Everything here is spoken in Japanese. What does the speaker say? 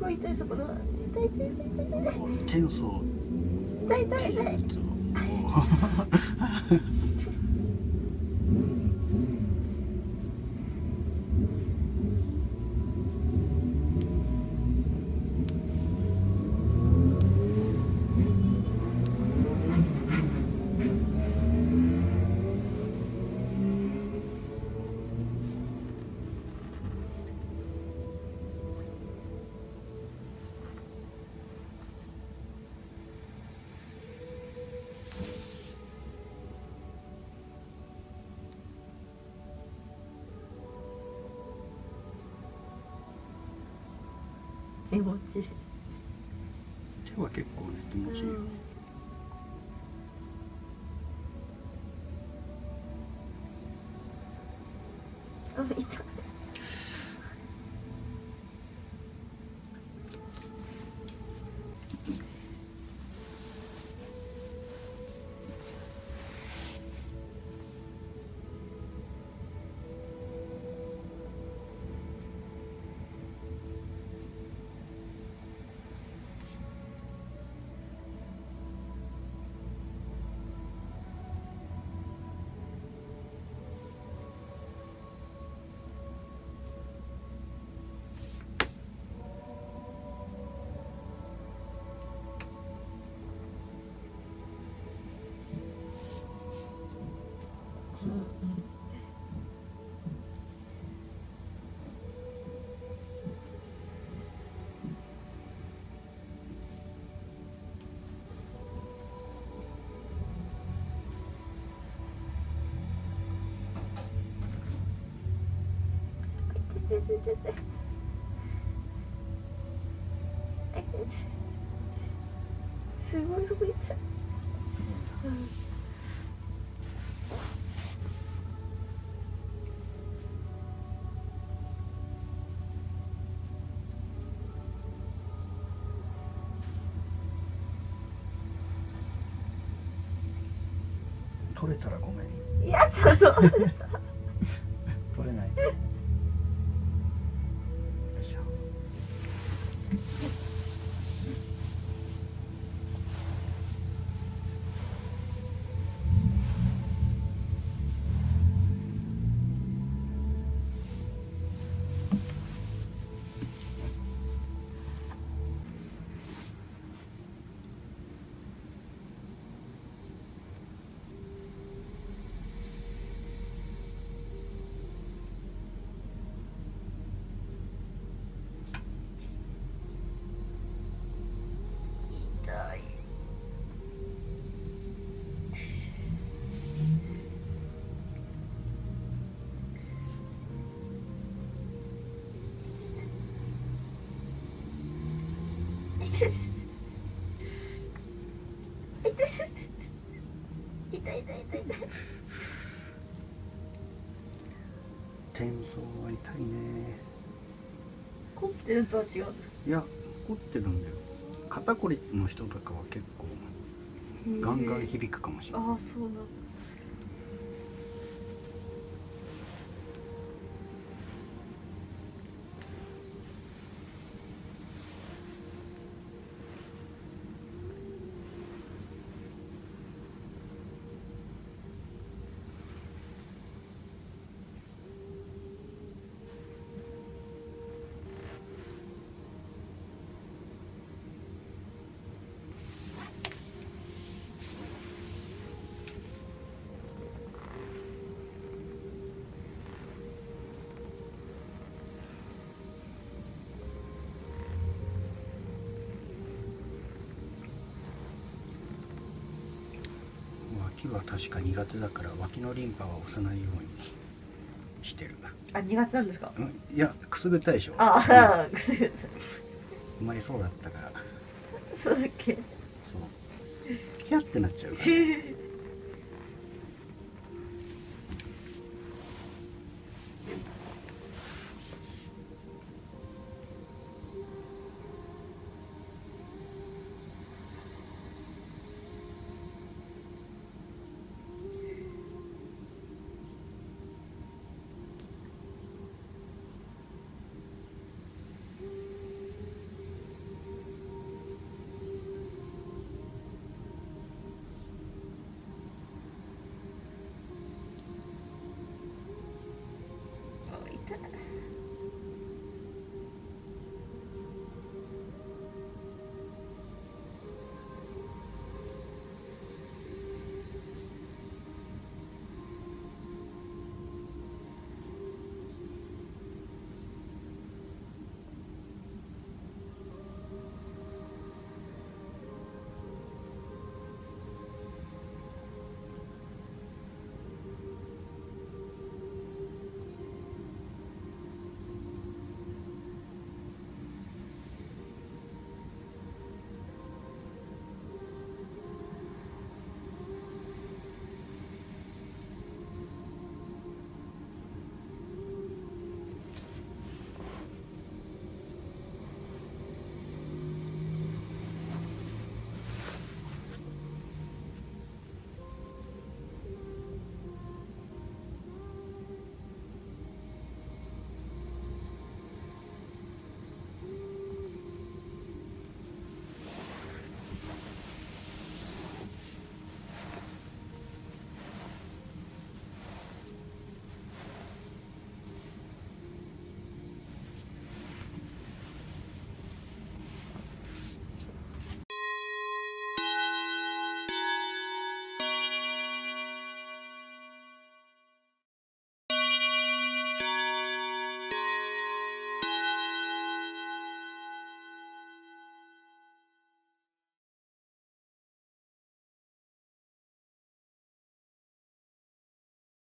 ごい痛い、そこの痛い痛い痛い痛い痛い天層痛い痛い痛い。気持ちいい。 手は結構ね気持ちいいよ。 あ、痛い。痛い痛い痛い痛い。すごいすごい痛い。 取れたらごめん。 いやちょっと取れないと。よいしょ。 痛い。痛い痛い痛い痛い。 天層は痛いね。 凝ってるとは違うんですか？ いや凝ってるんだよ。肩こりの人とかは結構ガンガン響くかもしれない。 ああ、そうなんだ。 脇は確か苦手だから脇のリンパは押さないようにしてる。 あ、苦手なんですか？ うん、いやくすぐったいでしょ。 ああ、くすぐったい。 あんまりそうだったから。 そうだっけ？ そうヒャってなっちゃうから。